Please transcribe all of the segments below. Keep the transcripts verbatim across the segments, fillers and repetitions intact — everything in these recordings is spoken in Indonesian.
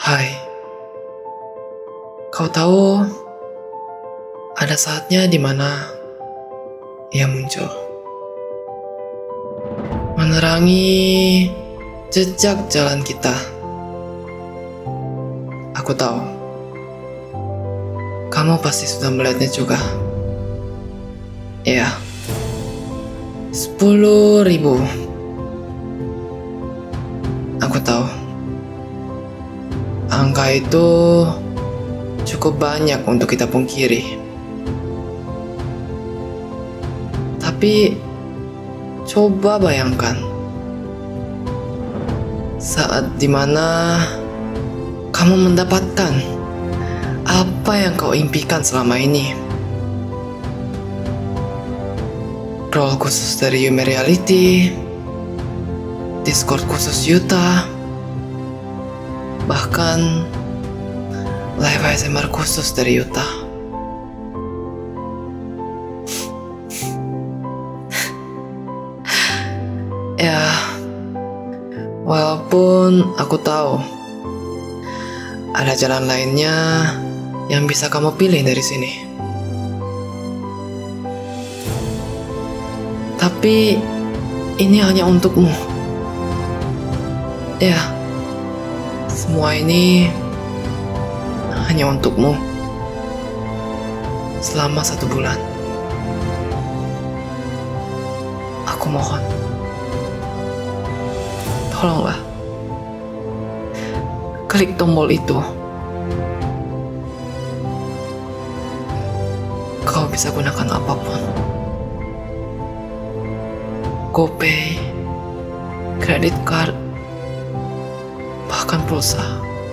Hai, kau tahu ada saatnya di mana ia muncul, menerangi jejak jalan kita. Aku tahu, kamu pasti sudah melihatnya juga. Ya, sepuluh ribu. Aku tahu, angka itu cukup banyak untuk kita pungkiri. Tapi coba bayangkan saat dimana kamu mendapatkan apa yang kau impikan selama ini. Role khusus dari Yume Reality, Discord khusus Yuta, bahkan live A S M R khusus dari Yuta. Ya, walaupun aku tahu ada jalan lainnya yang bisa kamu pilih dari sini, tapi ini hanya untukmu. Ya, semua ini hanya untukmu selama satu bulan. Aku mohon, tolonglah klik tombol itu. Kau bisa gunakan apapun, GoPay, credit card, bahkan pulsa.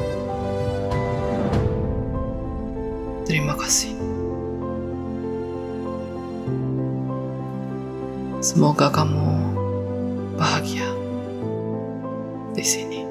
Terima kasih. Semoga kamu bahagia di sini.